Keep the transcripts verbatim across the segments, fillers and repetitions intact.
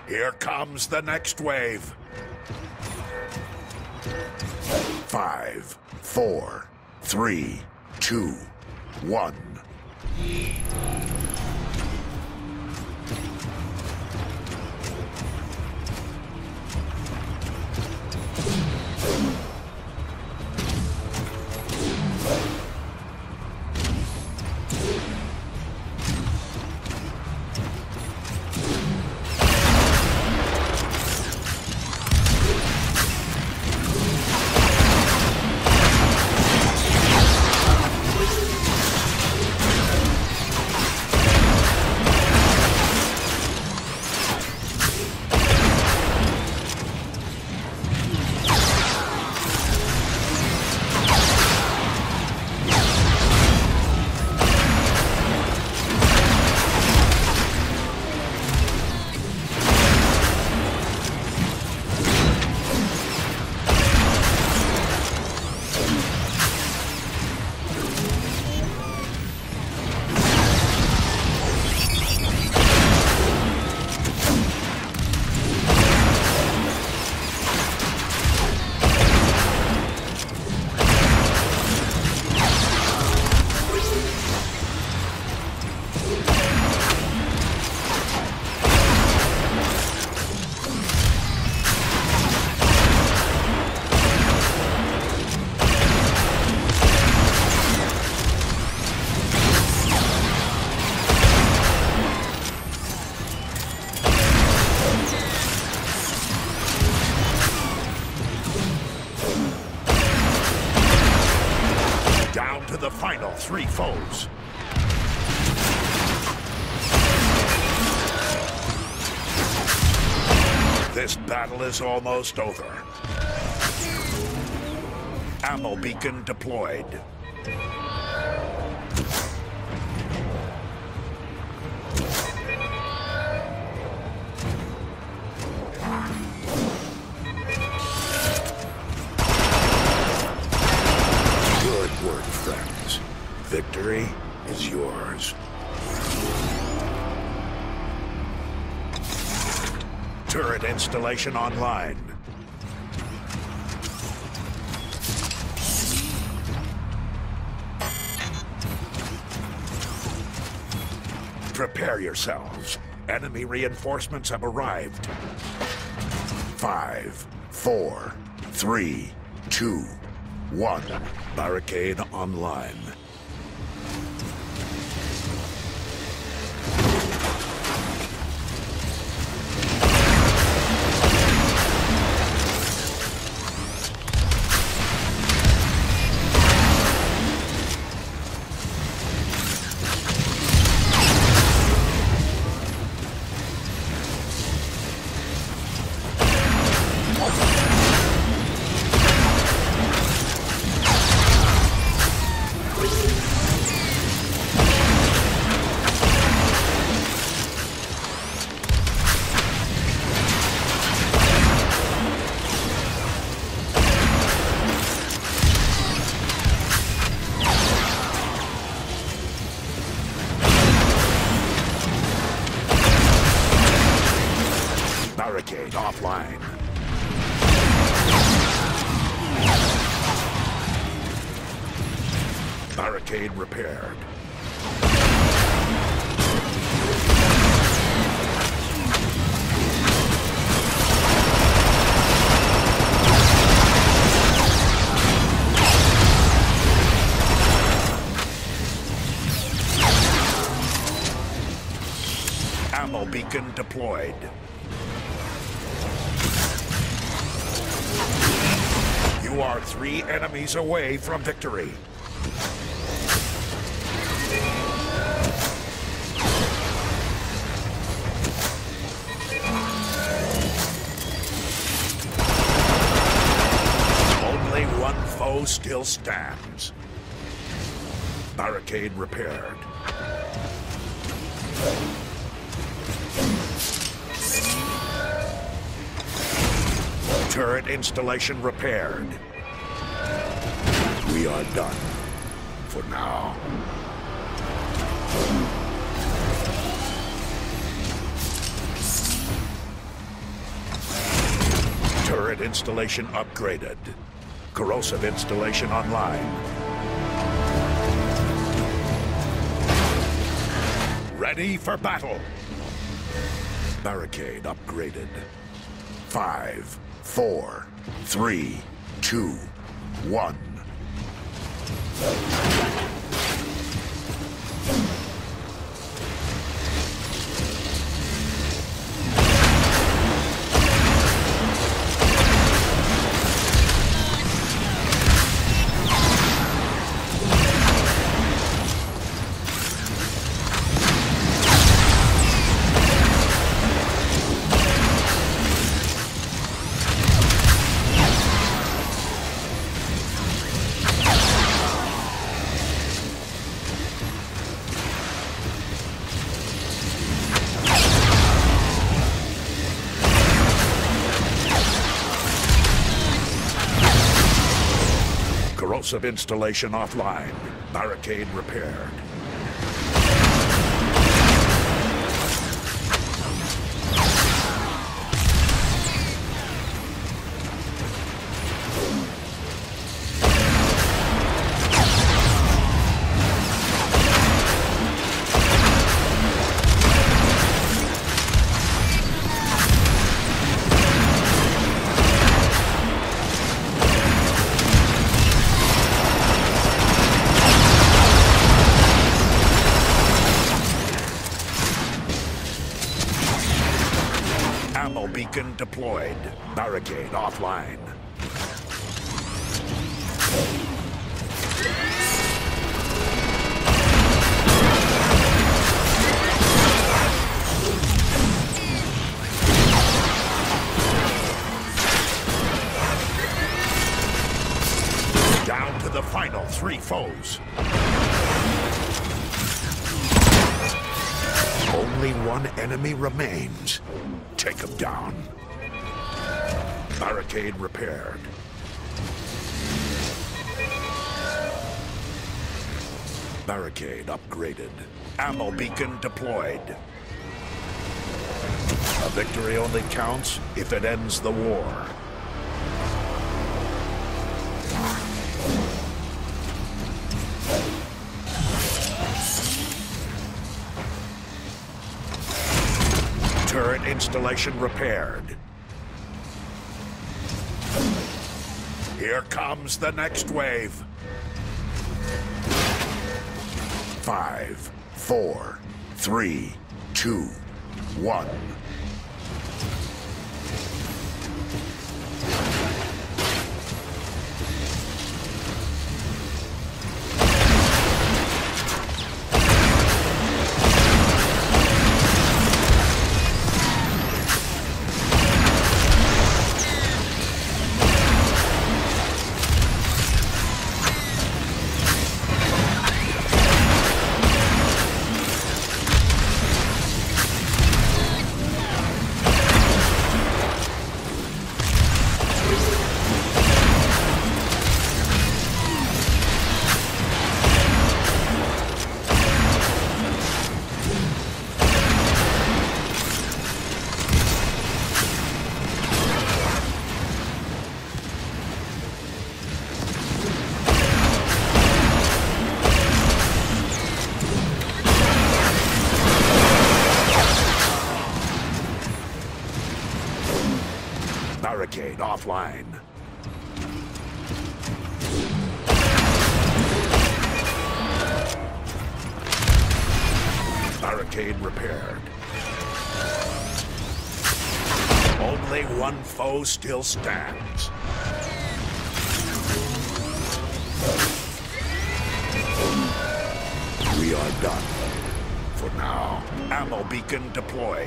Here comes the next wave. Five, four, three, two, one. The final three foes. This battle is almost over. Ammo beacon deployed. Victory is yours. Turret installation online. Prepare yourselves. Enemy reinforcements have arrived. Five, four, three, two, one. Barricade online. Barricade offline. Barricade repaired. Ammo beacon deployed. You are three enemies away from victory. Only one foe still stands. Barricade repaired. Turret installation repaired. We are done for now. installation upgraded. Corrosive installation online. Ready for battle. Barricade upgraded. Five, four, three, two, one. Corrosive installation offline. Barricade repaired. Ammo beacon deployed. Barricade offline. Down to the final three foes. Only one enemy remains. Take him down. Barricade repaired. Barricade upgraded. Ammo beacon deployed. A victory only counts if it ends the war. Turret installation repaired. Here comes the next wave. Five, four, three, two, one. Barricade offline. Barricade repaired. Only one foe still stands. We are done. For now, ammo beacon deployed.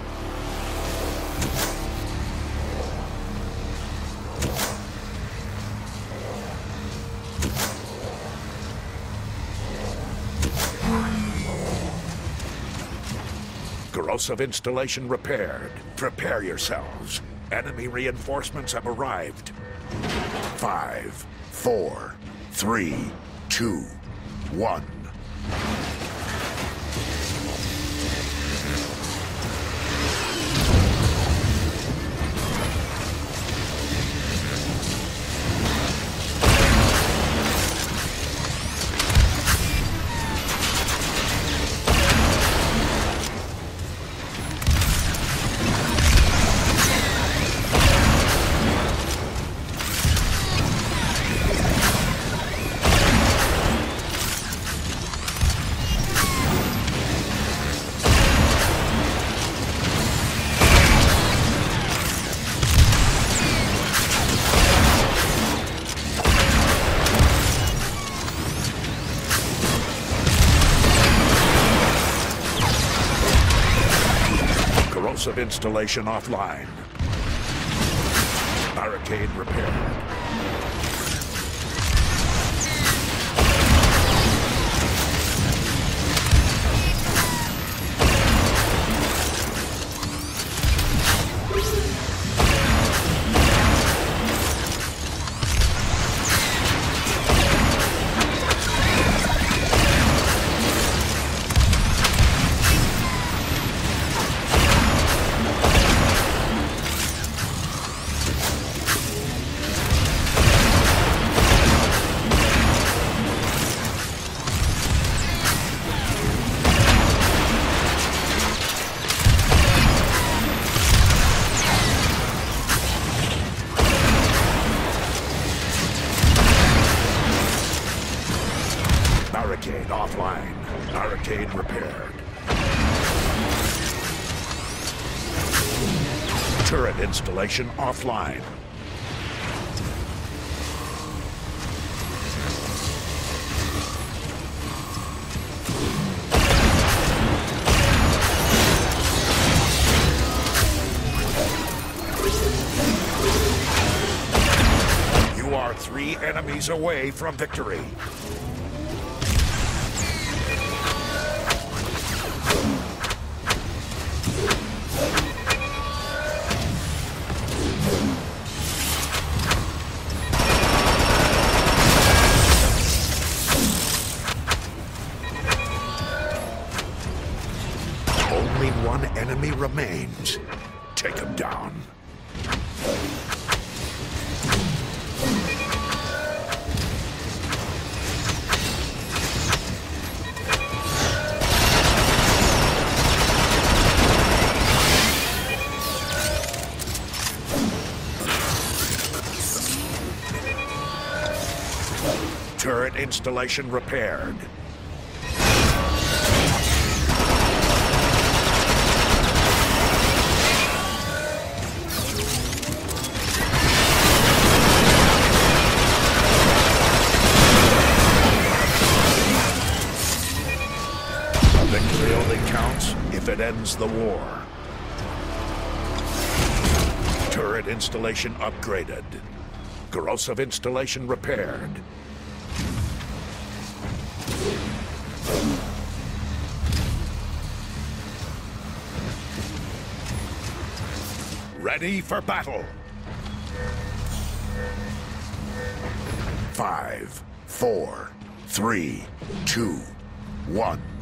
Corrosive installation repaired. Prepare yourselves. Enemy reinforcements have arrived. Five, four, three, two, one. Corrosive installation offline. Barricade repaired. Barricade offline. Barricade repaired. Turret installation offline. You are three enemies away from victory. Only one enemy remains. Take him down. Turret installation repaired. Victory only counts if it ends the war. Turret installation upgraded. Corrosive installation repaired. Ready for battle. Five, four, three, two, one.